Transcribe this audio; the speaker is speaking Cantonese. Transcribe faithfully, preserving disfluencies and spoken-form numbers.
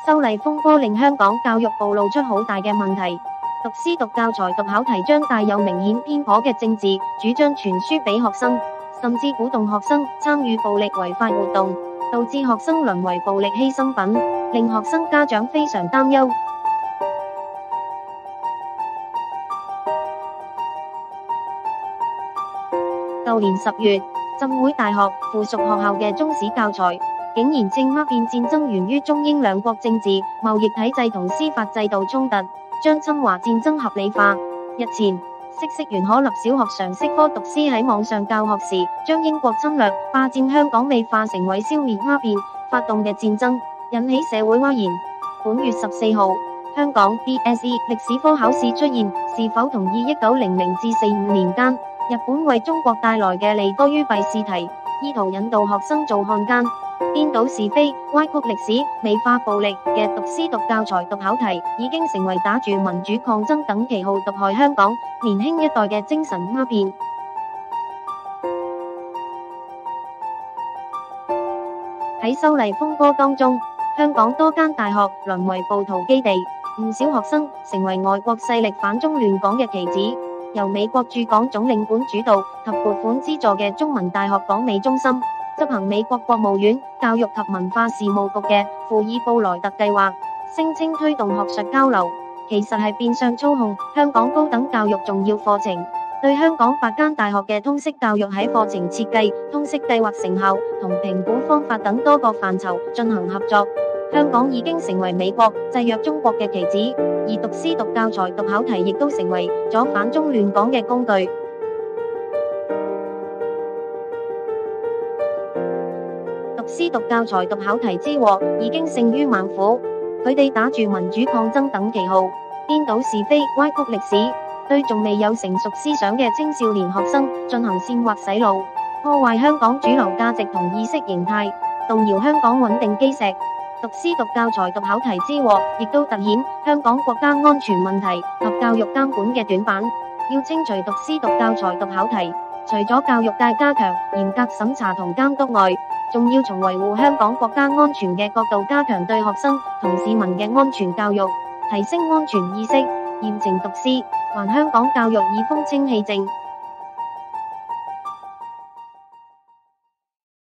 修例風波令香港教育暴露出好大嘅問題，讀師讀教材讀考題將帶有明顯偏頗嘅政治主張傳輸俾學生，甚至鼓動學生參與暴力違法活動，導致學生淪為暴力犧牲品，令學生家長非常擔憂。舊年十月，浸會大學附屬學校嘅中史教材竟然正鴉片戰爭源於中英兩國政治、貿易體制同司法制度衝突，將侵華戰爭合理化。日前，嗇色園可立小學常識科讀師喺網上教學時，將英國侵略、霸佔香港美化成為消滅鴉片發動嘅戰爭，引起社會譁然。本月十四號，香港 D S E 歷史科考試出現是否同意一九零零至四五年間日本為中國帶來嘅利多於弊試題，意圖引導學生做漢奸、顛倒是非、歪曲歷史、美化暴力嘅讀師讀教材讀考題，已經成為打住民主抗爭等旗號毒害香港年輕一代嘅精神鴉片。喺修例風波當中，香港多間大學淪為暴徒基地，唔少學生成為外國勢力反中亂港嘅棋子。由美國駐港總領館主導及撥款資助嘅中文大學港美中心，執行美國國務院教育及文化事務局嘅庫爾布萊特計劃，聲稱推動學術交流，其實係變相操控香港高等教育重要課程，對香港八間大學嘅通識教育喺課程設計、通識計劃成效同評估方法等多個範疇進行合作。香港已經成為美國制約中國嘅棋子，而讀師讀教材讀考題亦都成為咗反中亂港嘅工具。讀師讀教材讀考題之禍已經勝於猛虎，佢哋打住民主抗爭等旗號，顛倒是非、歪曲歷史，對仲未有成熟思想嘅青少年學生進行煽惑洗腦，破壞香港主流價值同意識形態，動搖香港穩定基石。讀師讀教材讀考題之禍，亦都凸顯香港國家安全問題及教育監管嘅短板。要清除讀師讀教材讀考題，除咗教育界加強嚴格審查同監督外，仲要從維護香港國家安全嘅角度加強對學生同市民嘅安全教育，提升安全意識，嚴懲讀師，還香港教育以風清氣正。